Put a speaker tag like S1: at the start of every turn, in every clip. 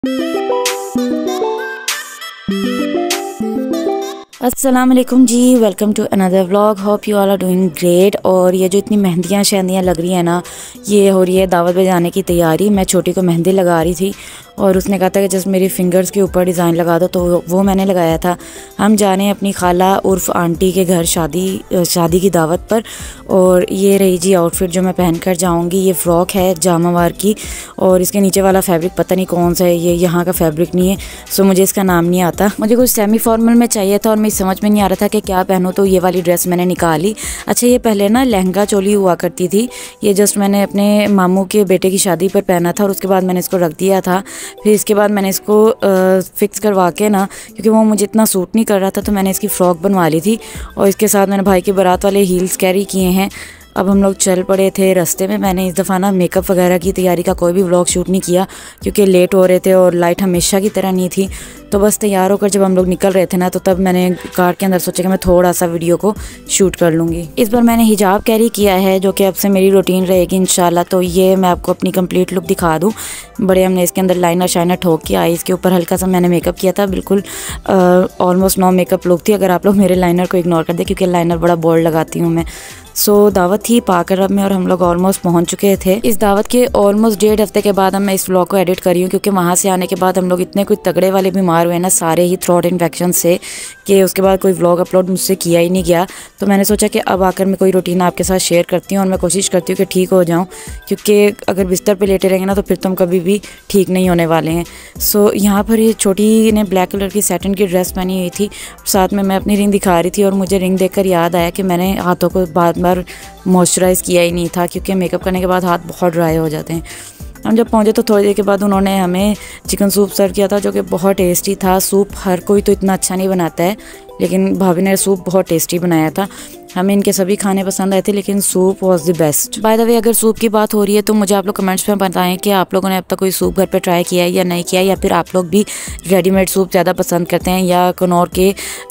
S1: अस्सलाम वालेकुम जी, welcome to another vlog. Hope you all are doing great. और ये जो इतनी मेहंदियाँ शहंदियाँ लग रही है ना, ये हो रही है दावत पे जाने की तैयारी। मैं छोटी को मेहंदी लगा रही थी और उसने कहा था कि जस्ट मेरी फिंगर्स के ऊपर डिज़ाइन लगा दो, तो वो मैंने लगाया था। हम जा रहे हैं अपनी खाला उर्फ आंटी के घर शादी की दावत पर। और ये रही जी आउटफिट जो मैं पहन कर जाऊँगी। ये फ़्रॉक है जामावार की और इसके नीचे वाला फैब्रिक पता नहीं कौन सा है, ये यहाँ का फैब्रिक नहीं है, सो मुझे इसका नाम नहीं आता। मुझे कुछ सेमी फॉर्मल में चाहिए था और मैं समझ में नहीं आ रहा था कि क्या पहनूं, तो ये वाली ड्रेस मैंने निकाली। अच्छा, ये पहले ना लहंगा चोली हुआ करती थी, ये जस्ट मैंने अपने मामू के बेटे की शादी पर पहना था और उसके बाद मैंने इसको रख दिया था। फिर इसके बाद मैंने इसको फिक्स करवा के ना, क्योंकि वो मुझे इतना सूट नहीं कर रहा था, तो मैंने इसकी फ़्रॉक बनवा ली थी। और इसके साथ मैंने भाई के बारात वाले हील्स कैरी किए हैं। अब हम लोग चल पड़े थे रास्ते में। मैंने इस दफ़ा ना मेकअप वगैरह की तैयारी का कोई भी व्लॉग शूट नहीं किया, क्योंकि लेट हो रहे थे और लाइट हमेशा की तरह नहीं थी। तो बस तैयार होकर जब हम लोग निकल रहे थे ना, तो तब मैंने कार के अंदर सोचा कि मैं थोड़ा सा वीडियो को शूट कर लूँगी। इस बार मैंने हिजाब कैरी किया है, जो कि अब से मेरी रूटीन रहेगी इंशाल्लाह। तो ये मैं आपको अपनी कंप्लीट लुक दिखा दूँ। बड़े हमने इसके अंदर लाइनर शाइनर ठोक के आई, इसके ऊपर हल्का सा मैंने मेकअप किया था, बिल्कुल ऑलमोस्ट नो मेकअप लुक थी, अगर आप लोग मेरे लाइनर को इग्नोर कर दे, क्योंकि लाइनर बड़ा बोल्ड लगाती हूँ मैं। दावत थी पाक अरब में और हम लोग ऑलमोस्ट पहुंच चुके थे। इस दावत के ऑलमोस्ट 1.5 हफ्ते के बाद मैं इस व्लॉग को एडिट कर रही हूँ, क्योंकि वहाँ से आने के बाद हम लोग इतने कुछ तगड़े वाले बीमार हुए ना, सारे ही थ्रोट इन्फेक्शन से, कि उसके बाद कोई व्लॉग अपलोड मुझसे किया ही नहीं गया। तो मैंने सोचा कि अब आकर मैं कोई रूटीन आपके साथ शेयर करती हूँ और मैं कोशिश करती हूँ कि ठीक हो जाऊँ, क्योंकि अगर बिस्तर पर लेटे रहेंगे ना तो फिर तुम कभी भी ठीक नहीं होने वाले हैं। यहाँ पर ये छोटी ने ब्लैक कलर की सैटिन की ड्रेस पहनी हुई थी, साथ में मैं अपनी रिंग दिखा रही थी। और मुझे रिंग देखकर याद आया कि मैंने हाथों को बार बार मॉइस्चराइज़ किया ही नहीं था, क्योंकि मेकअप करने के बाद हाथ बहुत ड्राई हो जाते हैं। हम जब पहुंचे तो थोड़ी देर के बाद उन्होंने हमें चिकन सूप सर्व किया था, जो कि बहुत टेस्टी था। सूप हर कोई तो इतना अच्छा नहीं बनाता है, लेकिन भाभी ने सूप बहुत टेस्टी बनाया था। हमें इनके सभी खाने पसंद आए थे, लेकिन soup was the best. By the way, अगर सूप की बात हो रही है तो मुझे आप लोग कमेंट्स में बताएं कि आप लोगों ने अब तक कोई सूप घर पे ट्राई किया है या नहीं किया, या फिर आप लोग भी रेडीमेड सूप ज़्यादा पसंद करते हैं, या कनौर के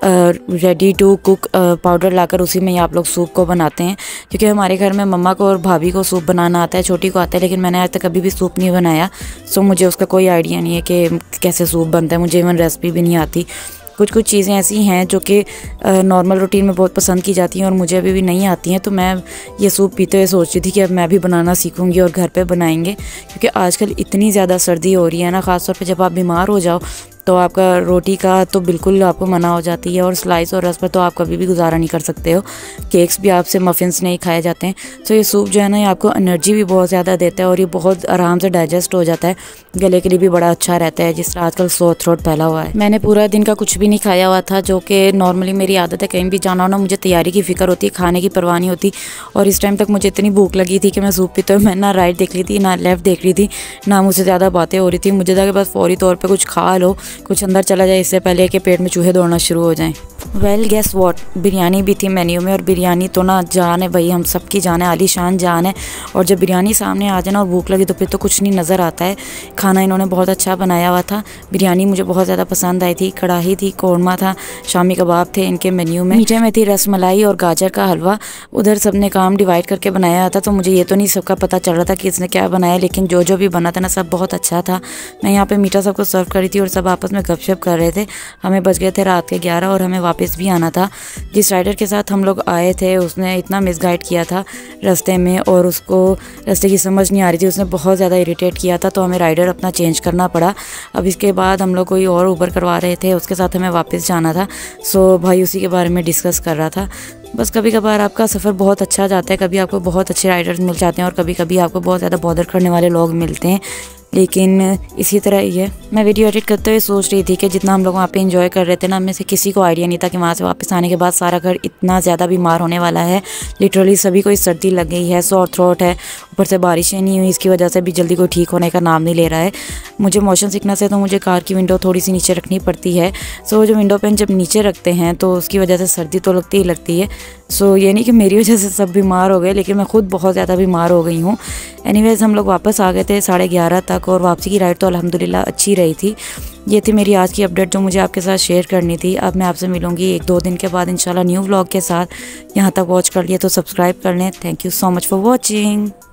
S1: रेडी टू कुक पाउडर लाकर उसी में ही आप लोग सूप को बनाते हैं। क्योंकि हमारे घर में मम्मा को और भाभी को सूप बनाना आता है, छोटी को आता है, लेकिन मैंने आज तक कभी भी सूप नहीं बनाया। मुझे उसका कोई आइडिया नहीं है कि कैसे सूप बनता है, मुझे इवन रेसिपी भी नहीं आती। कुछ चीज़ें ऐसी हैं जो कि नॉर्मल रूटीन में बहुत पसंद की जाती हैं और मुझे अभी भी नहीं आती हैं। तो मैं ये सूप पीते हुए सोच रही थी कि अब मैं भी बनाना सीखूंगी और घर पे बनाएंगे, क्योंकि आजकल इतनी ज़्यादा सर्दी हो रही है ना, ख़ासतौर पे जब आप बीमार हो जाओ तो आपका रोटी का तो बिल्कुल आपको मना हो जाती है, और स्लाइस और रस पर तो आप कभी भी गुजारा नहीं कर सकते हो। केक्स भी आपसे मफ़िन्स नहीं खाए जाते हैं। ये सूप जो है ना, ये आपको एनर्जी भी बहुत ज़्यादा देता है और ये बहुत आराम से डाइजेस्ट हो जाता है। गले के लिए भी बड़ा अच्छा रहता है, जिस तरह आजकल सोर थ्रोट फैला हुआ है। मैंने पूरा दिन का कुछ भी नहीं खाया हुआ था, जो कि नॉर्मली मेरी आदत है। कहीं भी जाना हो ना, मुझे तैयारी की फ़िक्र होती है, खाने की परवाह नहीं होती। और इस टाइम तक मुझे इतनी भूख लगी थी कि मैं सूप पीते हुए मैं ना राइट देख रही थी ना लेफ़्ट देख रही थी, ना मुझसे ज़्यादा बातें हो रही थी। मुझे था कि बस फौरी तौर पर कुछ खा लो, कुछ अंदर चला जाए, इससे पहले कि पेट में चूहे दौड़ना शुरू हो जाएं। वेल गेस व्हाट, बिरयानी भी थी मेन्यू में। और बिरयानी तो ना जान है भाई, हम सब की जान है, आलीशान जान है। और जब बिरयानी सामने आ जाए ना और भूख लगी तो फिर तो कुछ नहीं नज़र आता है। खाना इन्होंने बहुत अच्छा बनाया हुआ था। बिरयानी मुझे बहुत ज़्यादा पसंद आई थी। कढ़ाई थी, कौरमा था, शामी कबाब थे इनके मेन्यू में। मीठे में थी रसमलाई और गाजर का हलवा। उधर सब ने काम डिवाइड करके बनाया था, तो मुझे ये तो नहीं सबका पता चल रहा था कि इसने क्या बनाया, लेकिन जो जो भी बना था ना, सब बहुत अच्छा था। मैं यहाँ पर मीठा सबको सर्व कर रही थी और सब आपस में गपशप कर रहे थे। हमें बज गए थे रात के 11 और हमें वापस भी आना था। जिस राइडर के साथ हम लोग आए थे उसने इतना मिसगाइड किया था रास्ते में, और उसको रास्ते की समझ नहीं आ रही थी, उसने बहुत ज़्यादा इरिटेट किया था, तो हमें राइडर अपना चेंज करना पड़ा। अब इसके बाद हम लोग कोई और ऊबर करवा रहे थे, उसके साथ हमें वापस जाना था। भाई उसी के बारे में डिस्कस कर रहा था। बस कभी कभार आपका सफ़र बहुत अच्छा जाता है, कभी आपको बहुत अच्छे राइडर्स मिल जाते हैं और कभी कभी आपको बहुत ज़्यादा बॉदर करने वाले लोग मिलते हैं, लेकिन इसी तरह ही है। मैं वीडियो एडिट करते हुए सोच रही थी कि जितना हम लोग वहाँ पे एंजॉय कर रहे थे ना, हमें से किसी को आइडिया नहीं था कि वहाँ से वापस आने के बाद सारा घर इतना ज़्यादा बीमार होने वाला है। लिटरली सभी को सर्दी लग गई है, सोर थ्रोट है, ऊपर से बारिशें नहीं हुई, इसकी वजह से भी जल्दी कोई ठीक होने का नाम नहीं ले रहा है। मुझे मोशन सिकनेस है, तो मुझे कार की विंडो थोड़ी सी नीचे रखनी पड़ती है। जो विंडो पेन जब नीचे रखते हैं तो उसकी वजह से सर्दी तो लगती ही लगती है। ये नहीं कि मेरी वजह से सब बीमार हो गए, लेकिन मैं खुद बहुत ज़्यादा बीमार हो गई हूँ। एनीवेज हम लोग वापस आ गए थे 11:30 तक, और वापसी की राइड तो अल्हम्दुलिल्लाह अच्छी रही थी। ये थी मेरी आज की अपडेट जो मुझे आपके साथ शेयर करनी थी। अब मैं आपसे मिलूंगी 1-2 दिन के बाद इंशाल्लाह न्यू व्लॉग के साथ। यहाँ तक वॉच कर लिए तो सब्सक्राइब कर लें। Thank you so much for watching.